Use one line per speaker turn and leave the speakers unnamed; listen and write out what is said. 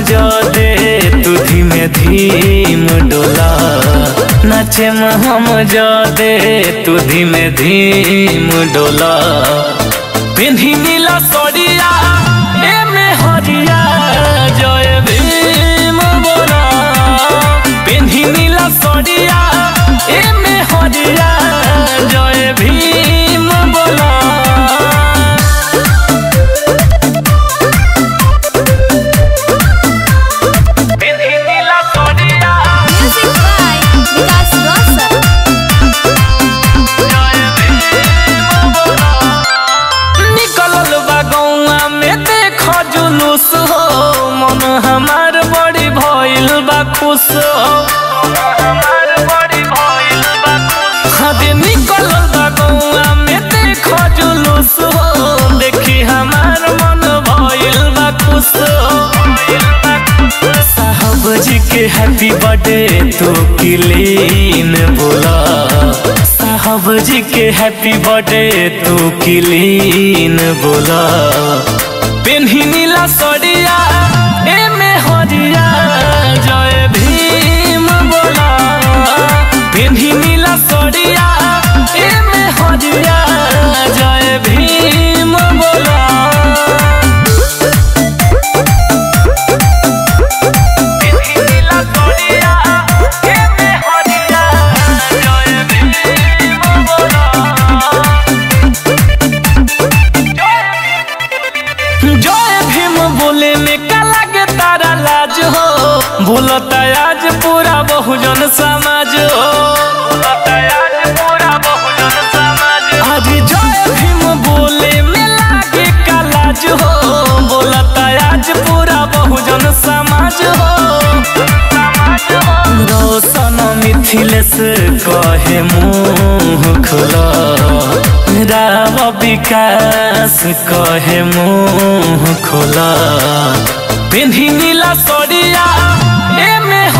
जदे तू धीमे धीम डोला नाचे में हम जदे तू धीमे धीम डोला पिन्ही नीला सड़िया एमे हरिया जय भीम बोला पिन्ही नीला सड़िया एमे हरिया जय भीम बोला मन हमार बड़ी भइल बा खुश हमार बड़ी भइल बा खुश निकल बा गौआ में देख जुलूस हो देखी हमार मन भइल बा खुश साहब जी के हैप्पी बर्थडे तू क्लीन बोला साहब जी के हैप्पी बर्थडे तू क्लीन बोला पिन्ही नीला सड़िया एमे हरिया जय भीम बोला पिन्ही नीला सड़िया एमे हरिया जय भीम बोला पिन्ही नीला सड़िया एमे हरिया जय भीम बोला जय भीम बोले में का लगे तारा लाज हो बोलता आज पूरा बहुजन समाज हो आज पूरा बहुजन समाज आज जय भीम बोले में लागे का लाज हो बोलता आज पूरा बहुजन समाज हो रोशन मिथिलेश कहे मुँह खुला राव विकास कहे मुँह खोला पिन्ही नीला सड़िया एमे